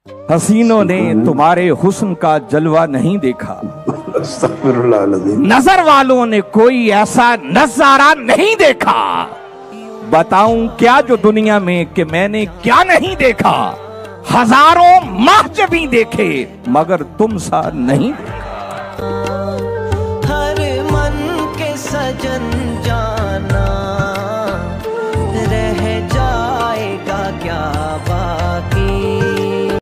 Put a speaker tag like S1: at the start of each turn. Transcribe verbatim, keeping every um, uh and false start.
S1: हसीनों ने तुम्हारे हुस्न का जलवा नहीं देखा, नजर वालों ने कोई ऐसा नजारा नहीं देखा। बताऊं क्या जो दुनिया में कि मैंने क्या नहीं देखा। हजारों महजबी देखे मगर तुम सा नहीं देखा।
S2: हर मन के सजन जाना